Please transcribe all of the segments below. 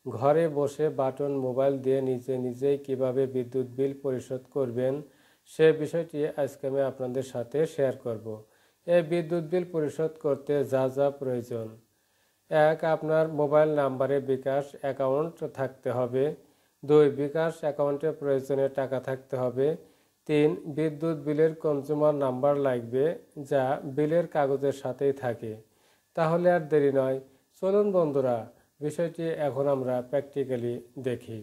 ঘরে বসে button mobile দিয়ে নিজেই কিভাবে বিদ্যুৎ বিল পরিশোধ করবেন সে বিষয়টি আজকে আমি আপনাদের সাথে শেয়ার করব। এই বিদ্যুৎ বিল পরিশোধ করতে যা যা প্রয়োজন: 1. আপনার মোবাইল নাম্বারে বিকাশ অ্যাকাউন্ট থাকতে হবে। 2. বিকাশ অ্যাকাউন্টে প্রয়োজনে টাকা থাকতে হবে। 3. বিদ্যুৎ বিলের কনজিউমার নাম্বার লাগবে, যা বিলের কাগজের সাথেই থাকে। তাহলে আর দেরি নয়, চলুন বন্ধুরা বিষয়টি এখন আমরা প্র্যাকটিক্যালি দেখি।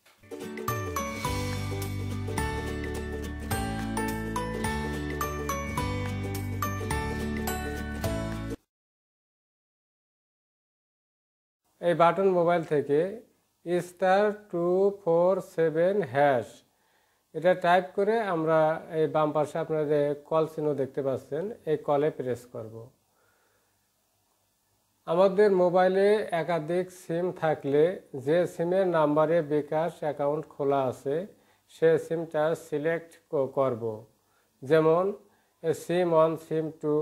এই বাটন মোবাইল থেকে *247# এটা টাইপ করে আমরা এই বাম পাশে আপনারা যে কল চিহ্ন দেখতে পাচ্ছেন, এই কলে প্রেস করব। আমাদের মোবাইলে একাধিক সিম থাকলে যে সিমের নাম্বারে বিকাশ অ্যাকাউন্ট খোলা আছে সে সিমটা সিলেক্ট করব। যেমন সিম 1, সিম 2।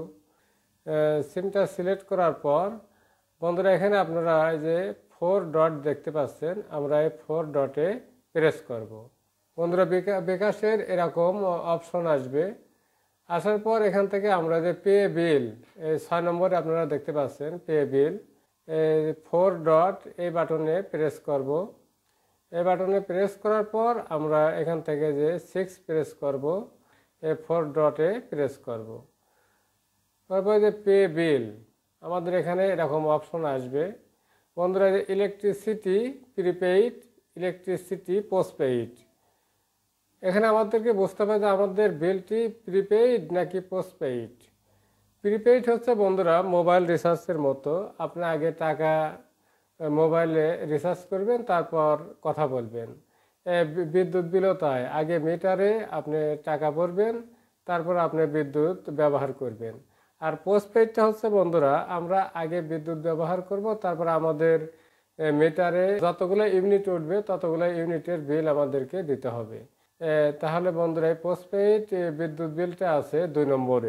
সিমটা সিলেক্ট করার পর বন্ধুরা এখানে আপনারা এই যে 4 ডট দেখতে পাচ্ছেন, আমরা এই 4 ডটে প্রেস করব। বন্ধুরা বিকাশের এরকম অপশন আসবে। আসার পর এখান থেকে আমরা যে পে বিল, এই 6 নম্বরে আপনারা দেখতে পাচ্ছেন পে বিল, 4 ডট এই বাটনে প্রেস করব। এই বাটনে প্রেস করার পর আমরা এখান থেকে যে 6 প্রেস করব, এই 4 ডটে প্রেস করব। তারপর যে পে বিল, আমাদের এখানে এরকম অপশন আসবে। বন্ধুরা যে ইলেকট্রিসিটি প্রিপেইড, ইলেকট্রিসিটি পোস্টপেইড, এখানে আমাদেরকে বুঝতে হবে যে আমাদের বিলটি প্রিপেইড নাকি পোস্টপেইড। প্রিপেইড হচ্ছে বন্ধুরা মোবাইল রিচার্জের মতো, আপনি আগে টাকা মোবাইলে রিচার্জ করবেন, তারপর কথা বলবেন। বিদ্যুৎ বিলও তাই, আগে মিটারে আপনি টাকা ভরবেন, তারপর আপনি বিদ্যুৎ ব্যবহার করবেন। আর পোস্টপেইডটা হচ্ছে বন্ধুরা আমরা আগে বিদ্যুৎ ব্যবহার করব, তারপর আমাদের মিটারে যতগুলো ইউনিট উঠবে ততগুলো ইউনিটের বিল আমাদেরকে দিতে হবে। তাহলে বন্ধুরা এই পোস্টপেইড বিদ্যুৎ বিলটা আছে 2 নম্বরে।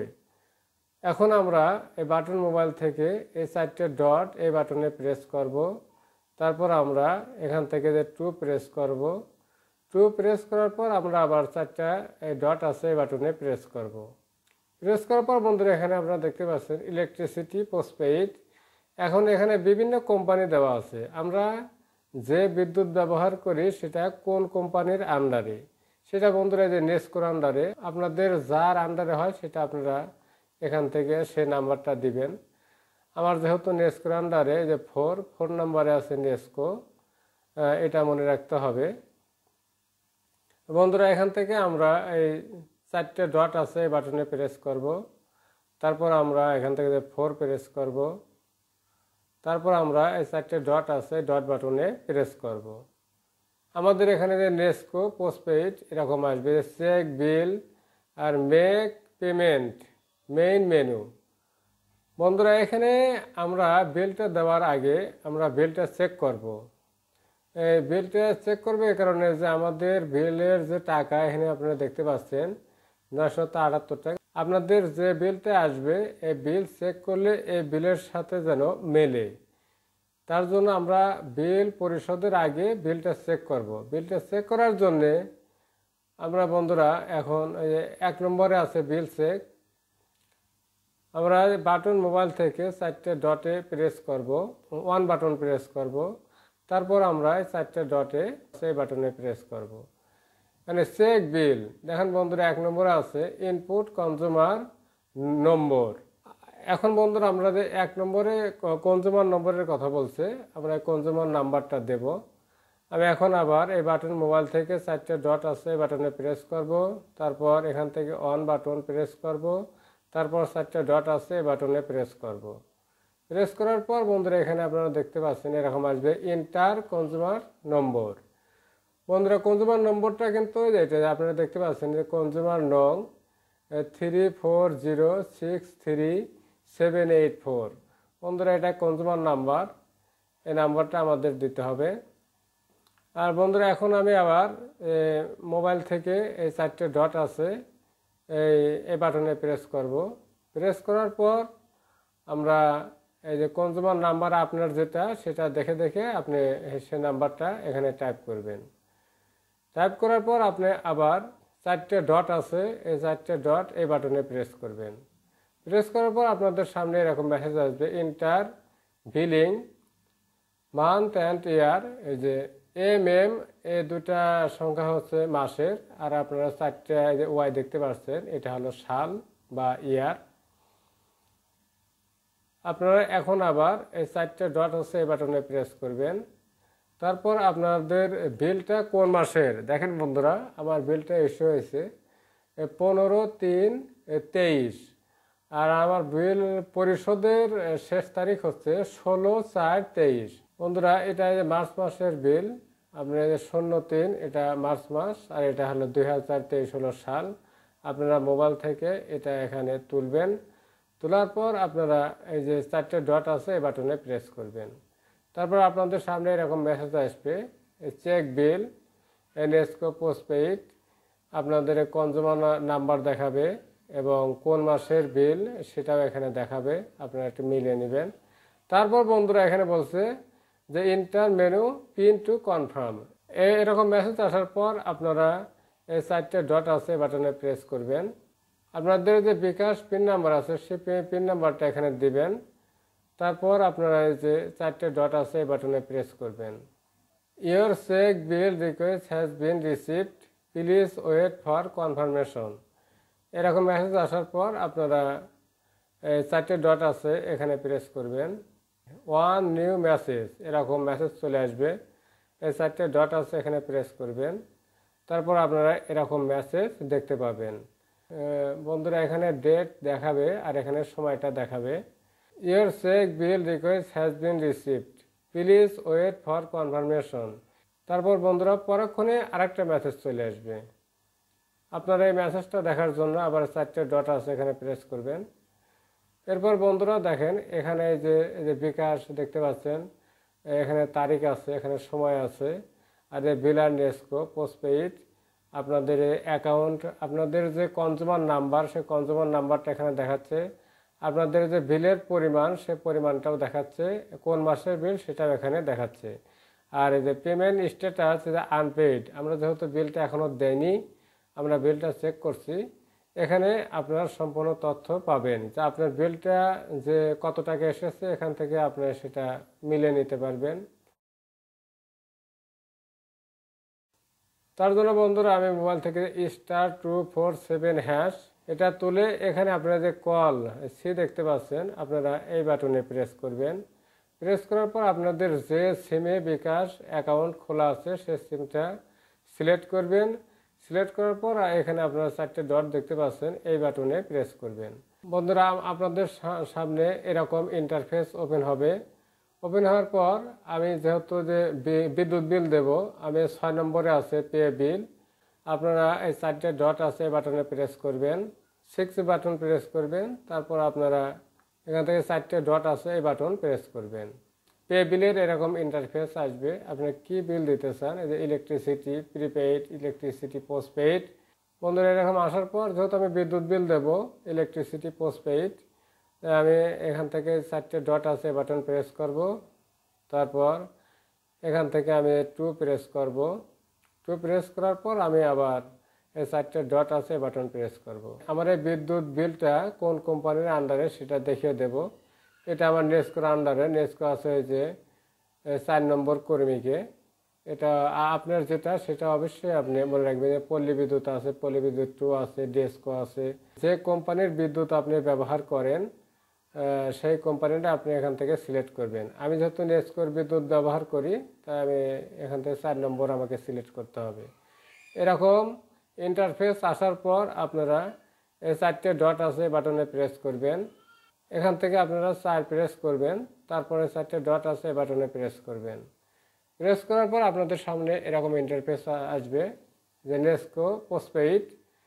এখন আমরা এই বাটন মোবাইল থেকে এই 4টে ডট এই বাটনে প্রেস করব। তারপর আমরা এখান থেকে যে 2 প্রেস করব। 2 প্রেস করার পর আমরা আবার 4টা এই ডট আছে এই বাটনে প্রেস করব। প্রেস করার পর বন্ধুরা এখানে আপনারা দেখতে পাচ্ছেন ইলেকট্রিসিটি পোস্টপেইড। এখন এখানে বিভিন্ন কোম্পানি দেওয়া আছে, আমরা যে বিদ্যুৎ ব্যবহার করি সেটা কোন কোম্পানির আন্ডারে, সেটা বন্ধুরা যে নেস্কোর আন্ডারে, আপনাদের যার আন্ডারে হয় সেটা আপনারা এখান থেকে সে নাম্বারটা দিবেন। আমার যেহেতু নেস্কোর আন্ডারে যে 4 নম্বরে আছে নেস্কো, এটা মনে রাখতে হবে। বন্ধুরা এখান থেকে আমরা এই 4টে ডট আছে এই বাটনে প্রেস করব। তারপর আমরা এখান থেকে যে 4 প্রেস করব। তারপর আমরা এই 4টে ডট আছে ডট বাটনে প্রেস করব। আমাদের এখানে যে নেস্কো পোস্টপেইড এরকম আসবে, চেক বিল আর মেক পেমেন্ট, মেইন মেনু। বন্ধুরা এখানে আমরা বিলটা দেওয়ার আগে আমরা বিলটা চেক করব। এই বিলটা চেক করবে এই কারণে যে আমাদের বিলের যে টাকা এখানে আপনারা দেখতে পাচ্ছেন 978 টাকা। আপনাদের যে বিলটা আসবে এই বিল চেক করলে এই বিলের সাথে যেন মেলে, তার জন্য আমরা বিল পরিশোধের আগে বিলটা চেক করব। বিলটা চেক করার জন্যে আমরা বন্ধুরা এখন 1 নম্বরে আছে বিল চেক। আমরা বাটন মোবাইল থেকে 4টে ডটে প্রেস করব, 1 বাটন প্রেস করব। তারপর আমরা 4টে ডটে সেই বাটনে প্রেস করব। মানে চেক বিল দেখেন বন্ধুরা 1 নম্বরে আছে ইনপুট কনজিউমার নম্বর। এখন বন্ধুরা আমরা যে 1 নম্বরে কনজিউমার নম্বরের কথা বলছে, আমরা কনজিউমার নাম্বারটা দেব। আমি এখন আবার এই বাটন মোবাইল থেকে 4টে ডট আছে এই বাটনে প্রেস করব। তারপর এখান থেকে 1 বাটন প্রেস করব। তারপর 4টে ডট আছে এই বাটনে প্রেস করব। প্রেস করার পর বন্ধুরা এখানে আপনারা দেখতে পাচ্ছেন এরকম আসবে ইন্টার কনজিউমার নম্বর। বন্ধুরা কনজিউমার নম্বরটা কিন্তু এটা আপনারা দেখতে পাচ্ছেন যে কনজিউমার নং 340638784। বন্ধুরা এটা কনজিউমার নাম্বার, এই নাম্বারটা আমাদের দিতে হবে। আর বন্ধুরা এখন আমি আবার মোবাইল থেকে এই 4টে ডট আছে এই বাটনে প্রেস করব। প্রেস করার পর আমরা এই যে কনজিউমার নাম্বার আপনার যেটা সেটা দেখে দেখে আপনি সেই নাম্বারটা এখানে টাইপ করবেন। টাইপ করার পর আপনি আবার 4টে ডট আছে, এই 4টে ডট এই বাটনে প্রেস করবেন। প্রেস করার পর আপনাদের সামনে এরকম মেসেজ আসবে, enter billing month and year. এই যে এই দুটা সংখ্যা হচ্ছে মাসের, আর আপনারা 4টে যে ওয়াই দেখতে পাচ্ছেন এটা হলো সাল বা ইয়ার। আপনারা এখন আবার এই 4টে ডট হচ্ছে এই বাটনে প্রেস করবেন। তারপর আপনাদের বিলটা কোন মাসের, দেখেন বন্ধুরা আমার বিলটা ইস্যু হয়েছে 15/3/23, আর আমার বিল পরিশোধের শেষ তারিখ হচ্ছে 16/4/23। বন্ধুরা এটা মার্চ মাসের বিল, আপনার 03 এটা মার্চ মাস, আর এটা হলো 2023 হলো সাল। আপনারা মোবাইল থেকে এটা এখানে তুলবেন। তোলার পর আপনারা এই যে 4টে ডট আছে এই বাটনে প্রেস করবেন। তারপর আপনাদের সামনে এরকম মেসেজ আসবে, চেক বিল এনএসকো পোস্টপেইড। আপনাদের কনজিউমার নাম্বার দেখাবে এবং কোন মাসের বিল সেটাও এখানে দেখাবে, আপনারা একটু মিলিয়ে নেবেন। তারপর বন্ধুরা এখানে বলছে যে enter menu pin to confirm. এরকম মেসেজ আসার পর আপনারা এই 4টে ডট আছে বাটনে প্রেস করবেন। আপনাদের যে বিকাশ পিন নাম্বার আছে সেই পিন নাম্বারটা এখানে দিবেন। তারপর আপনারা এই যে 4টে ডট আছে এই বাটনে প্রেস করবেন। Your check bill request has been received, please wait for confirmation. এরকম মেসেজ আসার পর আপনারা এই 4টে ডট আছে এখানে প্রেস করবেন। ওয়ান নিউ মেসেজ, এরকম মেসেজ চলে আসবে। এই 4টে ডট আছে এখানে প্রেস করবেন। তারপর আপনারা এরকম মেসেজ দেখতে পাবেন। বন্ধুরা এখানে ডেট দেখাবে আর এখানে সময়টা দেখাবে। Your check bill request has been received, please wait for confirmation. তারপর বন্ধুরা পরক্ষণে আরেকটা মেসেজ চলে আসবে। আপনারা এই মেসেজটা দেখার জন্য আবার 4টে ডট আছে এখানে প্রেস করবেন। এরপর বন্ধুরা দেখেন এখানে এই যে বিকাশ দেখতে পাচ্ছেন, এখানে তারিখ আছে, এখানে সময় আছে, আর এই বিলার নেস্কো পোস্টপেইড। আপনাদের অ্যাকাউন্ট, আপনাদের যে কনজিউমার নাম্বার সেই কনজিউমার নাম্বারটা এখানে দেখাচ্ছে। আপনাদের যে বিলের পরিমাণ সে পরিমাণটাও দেখাচ্ছে, কোন মাসের বিল সেটাও এখানে দেখাচ্ছে। আর এই যে পেমেন্ট স্ট্যাটাস আনপেইড, আমরা যেহেতু বিলটা এখনও দেয়নি, আমরা বিলটা চেক করছি, এখানে আপনার সম্পূর্ণ তথ্য পাবেন যে আপনার বিলটা যে কত টাকা এসেছে এখান থেকে আপনারা সেটা মিলে নিতে পারবেন। তার জন্য বন্ধুরা আমি মোবাইল থেকে *247# এটা তুলে এখানে আপনারা যে কল সি দেখতে পাচ্ছেন আপনারা এই বাটনে প্রেস করবেন। প্রেস করার পর আপনাদের যে সিমে বিকাশ অ্যাকাউন্ট খোলা আছে সেই সিমটা সিলেক্ট করবেন। সিলেক্ট করার পর এখানে আপনারা 4টে ডট দেখতে পাচ্ছেন, এই বাটনে প্রেস করবেন। বন্ধুরা আপনাদের সামনে এরকম ইন্টারফেস ওপেন হবে। ওপেন হওয়ার পর আমি যেহেতু যে বিদ্যুৎ বিল দেব, আমি 6 নম্বরে আছে পে বিল। আপনারা এই 4টে ডট আছে বাটনে প্রেস করবেন, 6 বাটন প্রেস করবেন। তারপর আপনারা এখান থেকে 4টে ডট আছে এই বাটন প্রেস করবেন। পে বিলের এরকম ইন্টারফেস আসবে, আপনি কি বিল দিতে চান, এই যে ইলেকট্রিসিটি প্রিপেইড, ইলেকট্রিসিটি পোস্টপেইড। বন্ধুরা এরকম আসার পর যেহেতু আমি বিদ্যুৎ বিল দেব ইলেকট্রিসিটি পোস্টপেইড, আমি এখান থেকে 4টে ডট আছে বাটন প্রেস করব। তারপর এখান থেকে আমি 2 প্রেস করব। 2 প্রেস করার পর আমি আবার এই 4টে ডট আছে বাটন প্রেস করব। আমার এই বিদ্যুৎ বিলটা কোন কোম্পানির আন্ডারে সেটা দেখিয়ে দেব। এটা আমার নেস্কোর আন্ডারে, নেস্কো আছে যে 4 নম্বর কর্মীকে। এটা আপনার যেটা সেটা অবশ্যই আপনি মনে রাখবেন যে পল্লী বিদ্যুৎ আছে, পল্লী বিদ্যুৎ 2 আছে, ডেস্কো আছে। যে কোম্পানির বিদ্যুৎ আপনি ব্যবহার করেন সেই কোম্পানিটা আপনি এখান থেকে সিলেক্ট করবেন। আমি যেহেতু নেস্কোর বিদ্যুৎ ব্যবহার করি তাই আমি এখান থেকে 4 নম্বর আমাকে সিলেক্ট করতে হবে। এরকম ইন্টারফেস আসার পর আপনারা এই 4টে ডট আছে বাটনে প্রেস করবেন। এখান থেকে আপনারা 4 প্রেস করবেন, তারপরে 4টে ডট আছে বাটনে প্রেস করবেন। প্রেস করার পর আপনাদের সামনে এরকম ইন্টারফেস আসবে যে নেস্কো পোস্টপেইড।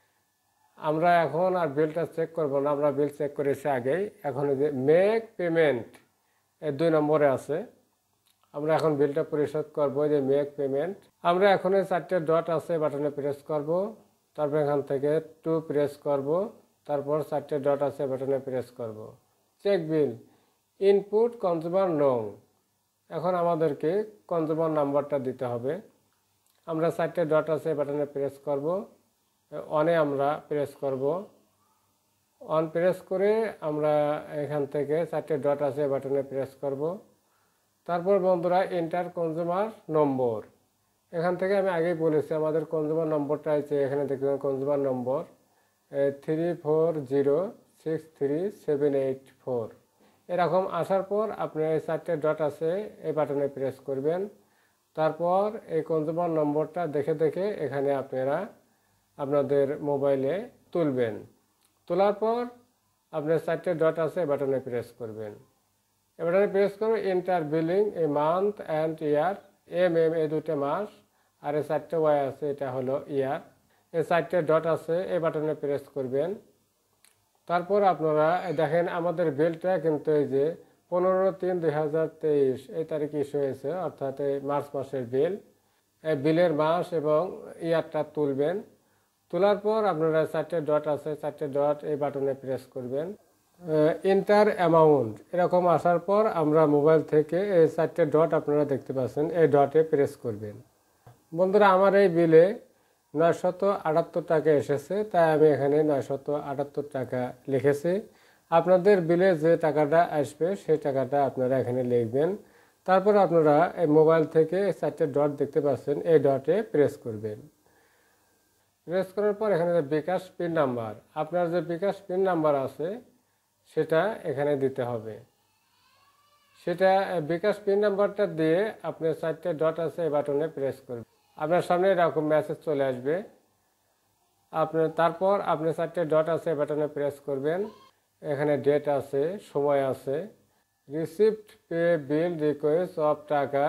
আমরা এখন আর বিলটা চেক করব না, আমরা বিল চেক করেছি আগেই। এখন যে মেক পেমেন্ট এই 2 নম্বরে আছে, আমরা এখন বিলটা পরিশোধ করব। যে মেক পেমেন্ট, আমরা এখন 4টে ডট আছে বাটনে প্রেস করব। তারপর এখান থেকে 2 প্রেস করব, তারপর 4টে ডট আছে বাটনে প্রেস করব। চেক বিল, ইনপুট কনজিউমার নং। এখন আমাদেরকে কনজিউমার নাম্বারটা দিতে হবে। আমরা 4টে ডট আছে বাটনে প্রেস করব, অনে আমরা প্রেস করব। অন প্রেস করে আমরা এখান থেকে 4টে ডট আছে বাটনে প্রেস করব। তারপর বন্ধুরা এন্টার কনজিউমার নম্বর। এখান থেকে আমি আগেই বলেছি আমাদের কনজিউমার নম্বরটা আছে, এখানে দেখবেন কনজিউমার নম্বর 34063784। এরকম আসার পর আপনি এই 4টে ডট আছে এই বাটনে প্রেস করবেন। তারপর এই কনজিউমার নম্বরটা দেখে দেখে এখানে আপনারা আপনাদের মোবাইলে তুলবেন। তোলার পর আপনি 4টে ডট আছে বাটনে প্রেস করবেন। এই বাটনে প্রেস করে এন্টার বিলিং এ মান্থ অ্যান্ড ইয়ার, এই দুটো মাস, আর এই 4টে ওয়াই আছে এটা হলো ইয়ার। এই 4টে ডট আছে এই বাটনে প্রেস করবেন। তারপর আপনারা দেখেন আমাদের বিলটা কিন্তু এই যে 15/3/2023 এই তারিখে ইস্যু হয়েছে, অর্থাৎ এই মার্চ মাসের বিল। এই বিলের মাস এবং ইয়ারটা তুলবেন। তোলার পর আপনারা 4টে ডট আছে 4টে ডট এই বাটনে প্রেস করবেন। এন্টার অ্যামাউন্ট এরকম আসার পর আমরা মোবাইল থেকে এই 4টে ডট আপনারা দেখতে পাচ্ছেন এই ডটে প্রেস করবেন। বন্ধুরা আমার এই বিলে 978 টাকা এসেছে, তাই আমি এখানে 978 টাকা লিখেছি। আপনাদের বিলে যে টাকাটা আসবে সেই টাকাটা আপনারা এখানে লিখবেন। তারপর আপনারা এই মোবাইল থেকে 4টে ডট দেখতে পাচ্ছেন এই ডটে প্রেস করবেন। প্রেস করার পর এখানে যে বিকাশ পিন নাম্বার, আপনার যে বিকাশ পিন নাম্বার আছে সেটা এখানে দিতে হবে। সেটা বিকাশ পিন নাম্বারটা দিয়ে আপনি 4টে ডট আছে এই বাটনে প্রেস করবেন। আপনার সামনে এরকম মেসেজ চলে আসবে। তারপর আপনি 4টে ডট আছে বাটনে প্রেস করবেন। এখানে ডেট আছে, সময় আছে। Received pay bill request of টাকা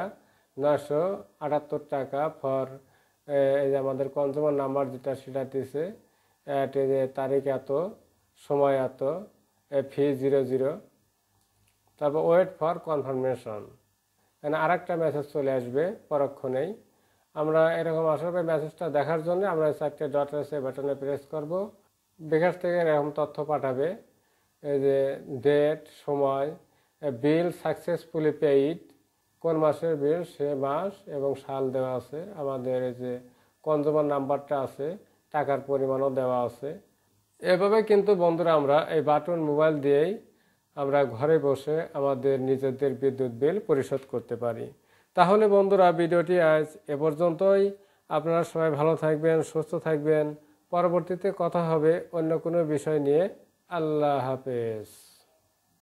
978 টাকা ফর, এই যে আমাদের কনজিউমার নাম্বার যেটা সেটা দিছে, তারিখ এত, সময় এত, ফি 00। তারপর ওয়েট ফর কনফার্মেশন। এখানে আরেকটা মেসেজ চলে আসবে পরক্ষণেই। আমরা এরকম আসার পর মেসেজটা দেখার জন্য আমরা 4টে ডট আছে বাটনে প্রেস করব। বিকাশ থেকে এরকম তথ্য পাঠাবে, এই যে ডেট, সময়, বিল সাকসেসফুলি পেইড, কোন মাসের বিল সে মাস এবং সাল দেওয়া আছে। আমাদের এই যে কনজিউমার নাম্বারটা আছে, টাকার পরিমাণও দেওয়া আছে। এভাবে কিন্তু বন্ধুরা আমরা এই বাটন মোবাইল দিয়েই আমরা ঘরে বসে আমাদের নিজেদের বিদ্যুৎ বিল পরিশোধ করতে পারি। তাহলে বন্ধুরা ভিডিওটি আজ এ পর্যন্তই। আপনারা সবাই ভালো থাকবেন, সুস্থ থাকবেন। পরবর্তীতে কথা হবে অন্য কোনো বিষয় নিয়ে। আল্লাহ হাফেজ।